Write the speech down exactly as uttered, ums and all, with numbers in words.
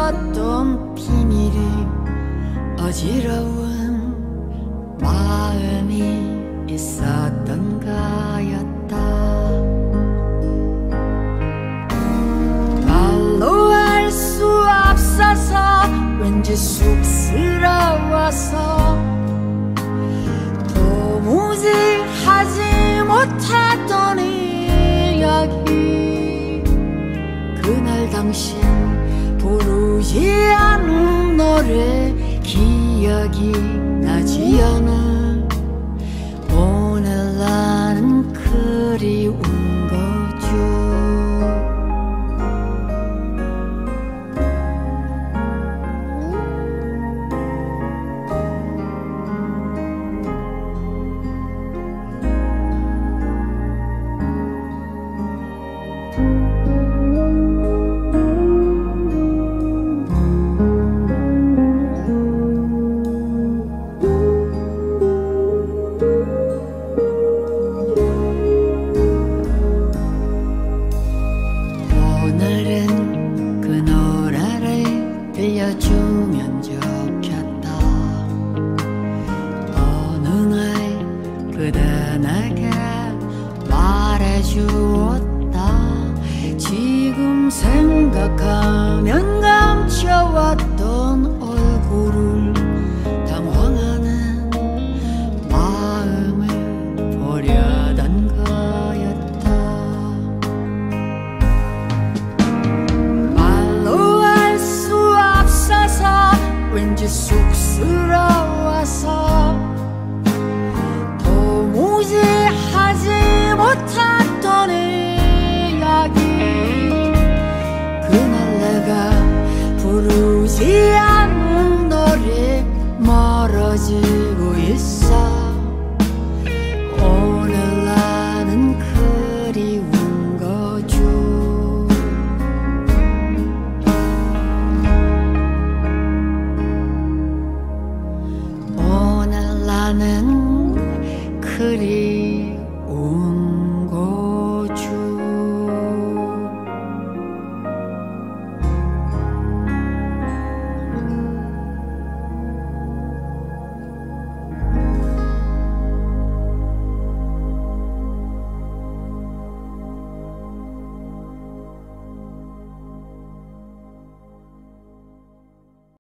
어떤 비밀이 어지러운 마음이 있었던가였다. 말로 할 수 없어서 왠지 쑥스러워서 도무지 하지 못했던 이야기. 그날 당신 부르지 않은 노래 기억이 나지 않아. 오늘 나는 그리운 거죠. 오늘은 그 노래를 들려주면 좋겠다. 어느 날 그대 내게 말해주었다. 지금 생각하면